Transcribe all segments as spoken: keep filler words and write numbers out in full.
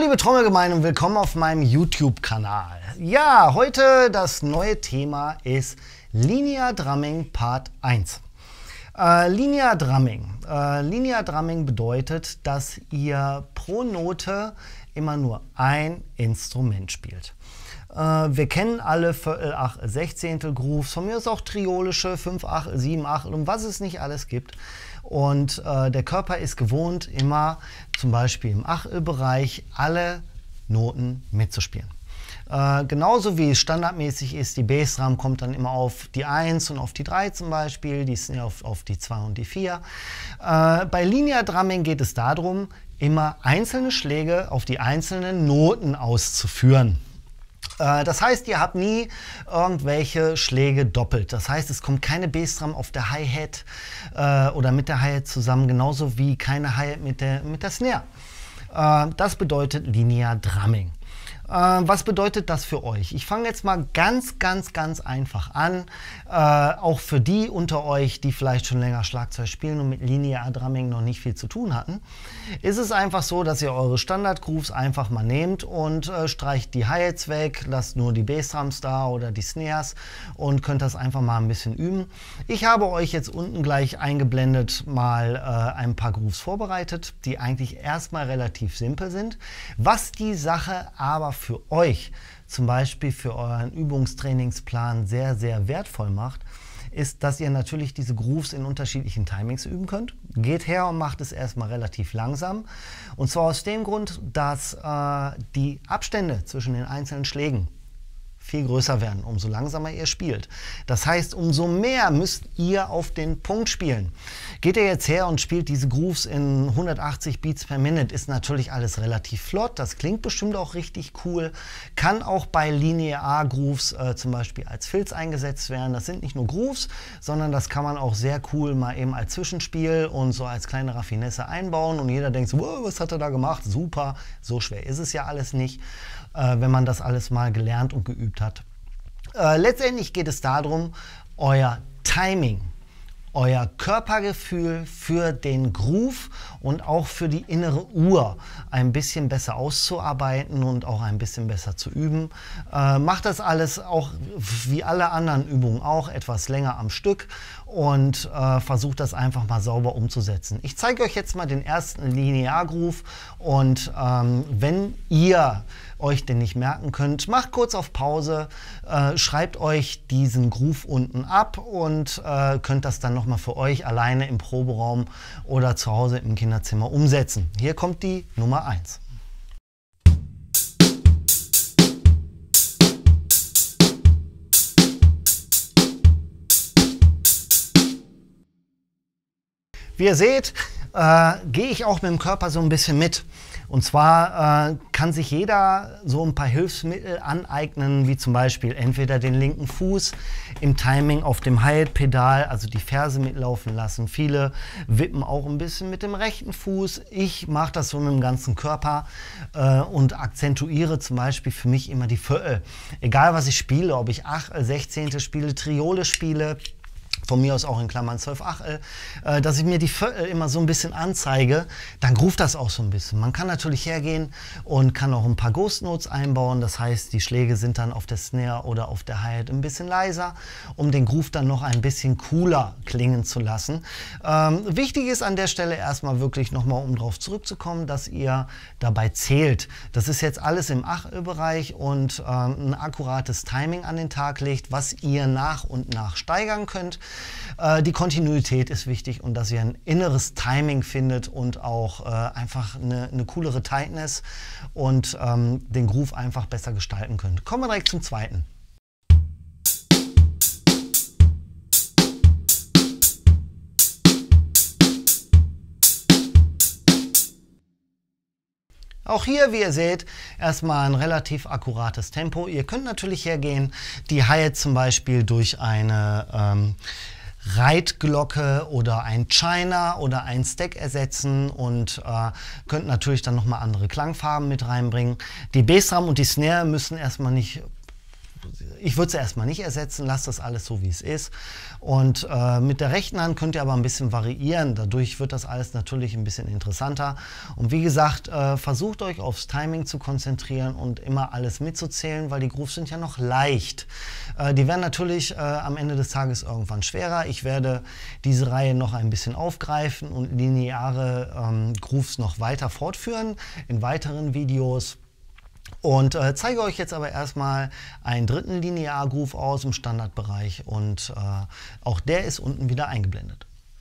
liebe Trommelgemeinde und willkommen auf meinem YouTube-Kanal. Ja, heute das neue Thema ist Linear Drumming Part eins. Äh, Linear Drumming. Äh, Linear Drumming bedeutet, dass ihr pro Note immer nur ein Instrument spielt. Äh, wir kennen alle Viertel, Achtel, Sechzehntel Grooves, von mir ist auch triolische, fünf Achtel, sieben Achtel und was es nicht alles gibt. Und äh, der Körper ist gewohnt, immer zum Beispiel im Achtelbereich alle Noten mitzuspielen. Äh, genauso wie es standardmäßig ist, die Bassdrum kommt dann immer auf die eins und auf die drei zum Beispiel, die Snare auf, auf die zwei und die vier. Äh, bei Linear Drumming geht es darum, immer einzelne Schläge auf die einzelnen Noten auszuführen. Das heißt, ihr habt nie irgendwelche Schläge doppelt. Das heißt, es kommt keine Bassdrum auf der Hi-Hat äh, oder mit der Hi-Hat zusammen, genauso wie keine Hi-Hat mit der, mit der Snare. Äh, das bedeutet Linear Drumming. Äh, was bedeutet das für euch? Ich fange jetzt mal ganz, ganz, ganz einfach an. Äh, auch für die unter euch, die vielleicht schon länger Schlagzeug spielen und mit Linear Drumming noch nicht viel zu tun hatten, ist es einfach so, dass ihr eure Standard-Grooves einfach mal nehmt und äh, streicht die Hi-Hats weg, lasst nur die Bassdrums da oder die Snares und könnt das einfach mal ein bisschen üben. Ich habe euch jetzt unten gleich eingeblendet mal äh, ein paar Grooves vorbereitet, die eigentlich erstmal relativ simpel sind. Was die Sache aber für euch, zum Beispiel für euren Übungstrainingsplan, sehr, sehr wertvoll macht, ist, dass ihr natürlich diese Grooves in unterschiedlichen Timings üben könnt. Geht her und macht es erstmal relativ langsam. Und zwar aus dem Grund, dass äh, die Abstände zwischen den einzelnen Schlägen viel größer werden, umso langsamer ihr spielt. Das heißt, umso mehr müsst ihr auf den Punkt spielen. Geht ihr jetzt her und spielt diese Grooves in hundertachtzig Beats per Minute, ist natürlich alles relativ flott. Das klingt bestimmt auch richtig cool. Kann auch bei Linear Grooves äh, zum Beispiel als Filz eingesetzt werden. Das sind nicht nur Grooves, sondern das kann man auch sehr cool mal eben als Zwischenspiel und so als kleine Raffinesse einbauen. Und jeder denkt so, wow, was hat er da gemacht? Super, so schwer ist es ja alles nicht, äh, wenn man das alles mal gelernt und geübt hat. Äh, letztendlich geht es darum, euer Timing, euer Körpergefühl für den Groove und auch für die innere Uhr ein bisschen besser auszuarbeiten und auch ein bisschen besser zu üben. Äh, macht das alles auch wie alle anderen Übungen auch etwas länger am Stück und äh, versucht das einfach mal sauber umzusetzen. Ich zeige euch jetzt mal den ersten Linear Groove und ähm, wenn ihr euch den nicht merken könnt, macht kurz auf Pause, äh, schreibt euch diesen Groove unten ab und äh, könnt das dann nochmal für euch alleine im Proberaum oder zu Hause im Kinderzimmer umsetzen. Hier kommt die Nummer eins. Wie ihr seht, äh, gehe ich auch mit dem Körper so ein bisschen mit. Und zwar äh, kann sich jeder so ein paar Hilfsmittel aneignen, wie zum Beispiel entweder den linken Fuß im Timing auf dem Hi-Hat-Pedal, also die Ferse mitlaufen lassen. Viele wippen auch ein bisschen mit dem rechten Fuß. Ich mache das so mit dem ganzen Körper äh, und akzentuiere zum Beispiel für mich immer die Viertel. Egal was ich spiele, ob ich Achtel, Sechzehntel spiele, Triole spiele, von mir aus auch in Klammern zwölf Achtel, äh, dass ich mir die Viertel immer so ein bisschen anzeige, dann groovt das auch so ein bisschen. Man kann natürlich hergehen und kann auch ein paar Ghost Notes einbauen, das heißt, die Schläge sind dann auf der Snare oder auf der Hi-Hat ein bisschen leiser, um den Groove dann noch ein bisschen cooler klingen zu lassen. Ähm, wichtig ist an der Stelle erstmal wirklich nochmal, um drauf zurückzukommen, dass ihr dabei zählt. Das ist jetzt alles im Achtelbereich und ähm, ein akkurates Timing an den Tag legt, was ihr nach und nach steigern könnt. Äh, die Kontinuität ist wichtig und dass ihr ein inneres Timing findet und auch äh, einfach eine, eine coolere Tightness und ähm, den Groove einfach besser gestalten könnt. Kommen wir direkt zum zweiten. Auch hier, wie ihr seht, erstmal ein relativ akkurates Tempo. Ihr könnt natürlich hergehen, die Hi-Hat zum Beispiel durch eine ähm, Reitglocke oder ein China oder ein Stack ersetzen und äh, könnt natürlich dann nochmal andere Klangfarben mit reinbringen. Die Bassdrum und die Snare müssen erstmal nicht ich würde es erstmal nicht ersetzen, lasst das alles so, wie es ist. Und äh, mit der rechten Hand könnt ihr aber ein bisschen variieren. Dadurch wird das alles natürlich ein bisschen interessanter. Und wie gesagt, äh, versucht euch aufs Timing zu konzentrieren und immer alles mitzuzählen, weil die Grooves sind ja noch leicht. Äh, die werden natürlich äh, am Ende des Tages irgendwann schwerer. Ich werde diese Reihe noch ein bisschen aufgreifen und lineare ähm, Grooves noch weiter fortführen in weiteren Videos. Und äh, zeige euch jetzt aber erstmal einen dritten Linear-Groove aus im Standardbereich und äh, auch der ist unten wieder eingeblendet.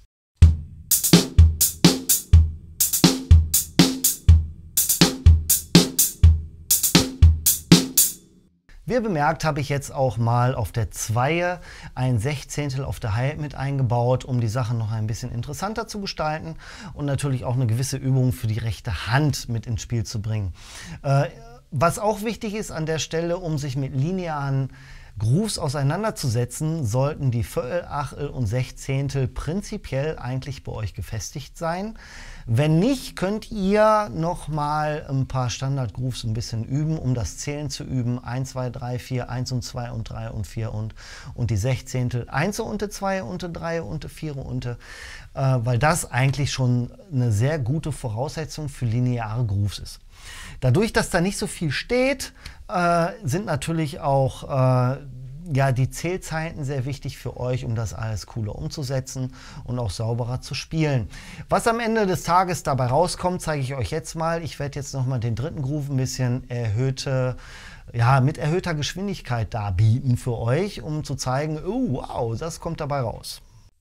Wie ihr bemerkt, habe ich jetzt auch mal auf der Zweie ein Sechzehntel auf der Hi-Hat mit eingebaut, um die Sache noch ein bisschen interessanter zu gestalten und natürlich auch eine gewisse Übung für die rechte Hand mit ins Spiel zu bringen. Äh, Was auch wichtig ist an der Stelle, um sich mit linearen Grooves auseinanderzusetzen, sollten die Viertel, Achtel und Sechzehntel prinzipiell eigentlich bei euch gefestigt sein. Wenn nicht, könnt ihr noch mal ein paar Standard-Grooves ein bisschen üben, um das Zählen zu üben. eins, zwei, drei, vier, eins und zwei und drei und vier und, und die Sechzehntel. eins und zwei und drei und vier und, äh, weil das eigentlich schon eine sehr gute Voraussetzung für lineare Grooves ist. Dadurch, dass da nicht so viel steht, äh, sind natürlich auch äh, ja, die Zählzeiten sehr wichtig für euch, um das alles cooler umzusetzen und auch sauberer zu spielen. Was am Ende des Tages dabei rauskommt, zeige ich euch jetzt mal. Ich werde jetzt noch mal den dritten Groove ein bisschen erhöhte, ja, mit erhöhter Geschwindigkeit darbieten für euch, um zu zeigen, oh, wow, das kommt dabei raus.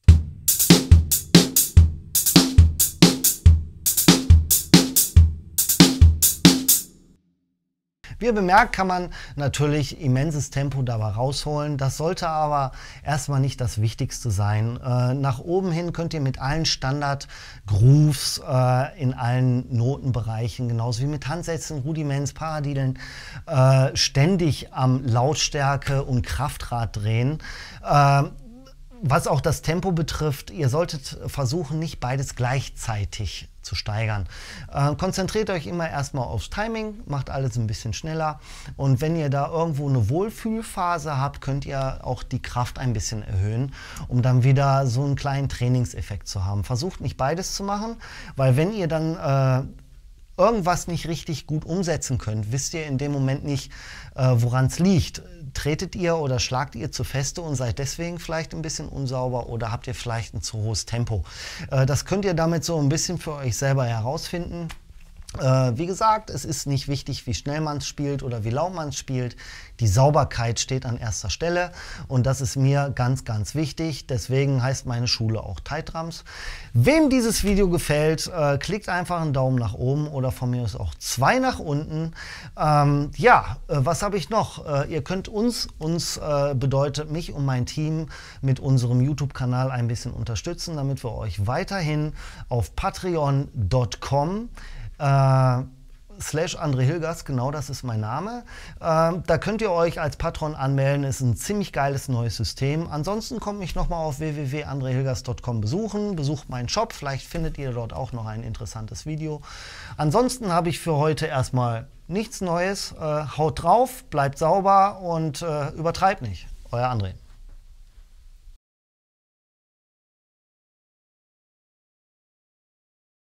Wie ihr bemerkt, kann man natürlich immenses Tempo dabei rausholen. Das sollte aber erstmal nicht das Wichtigste sein. Äh, nach oben hin könnt ihr mit allen Standard-Grooves äh, in allen Notenbereichen, genauso wie mit Handsätzen, Rudiments, Paradiddlen, äh, ständig am Lautstärke- und Kraftrad drehen. Äh, Was auch das Tempo betrifft, ihr solltet versuchen, nicht beides gleichzeitig zu steigern. Äh, konzentriert euch immer erstmal aufs Timing, macht alles ein bisschen schneller und wenn ihr da irgendwo eine Wohlfühlphase habt, könnt ihr auch die Kraft ein bisschen erhöhen, um dann wieder so einen kleinen Trainingseffekt zu haben. Versucht nicht beides zu machen, weil wenn ihr dann äh, irgendwas nicht richtig gut umsetzen könnt, wisst ihr in dem Moment nicht, äh, woran es liegt. Tretet ihr oder schlagt ihr zu feste und seid deswegen vielleicht ein bisschen unsauber oder habt ihr vielleicht ein zu hohes Tempo? Äh, das könnt ihr damit so ein bisschen für euch selber herausfinden. Äh, wie gesagt, es ist nicht wichtig, wie schnell man es spielt oder wie laut man es spielt. Die Sauberkeit steht an erster Stelle und das ist mir ganz, ganz wichtig. Deswegen heißt meine Schule auch Tight Drums. Wem dieses Video gefällt, äh, klickt einfach einen Daumen nach oben oder von mir aus auch zwei nach unten. Ähm, ja, äh, was habe ich noch? Äh, ihr könnt uns, uns äh, bedeutet mich und mein Team mit unserem YouTube-Kanal ein bisschen unterstützen, damit wir euch weiterhin auf patreon punkt com Äh, slash André Hilgers, genau das ist mein Name. Äh, da könnt ihr euch als Patron anmelden, ist ein ziemlich geiles neues System. Ansonsten kommt mich nochmal auf w w w punkt andre hilgers punkt com besuchen, besucht meinen Shop, vielleicht findet ihr dort auch noch ein interessantes Video. Ansonsten habe ich für heute erstmal nichts Neues. Äh, haut drauf, bleibt sauber und äh, übertreibt nicht. Euer André.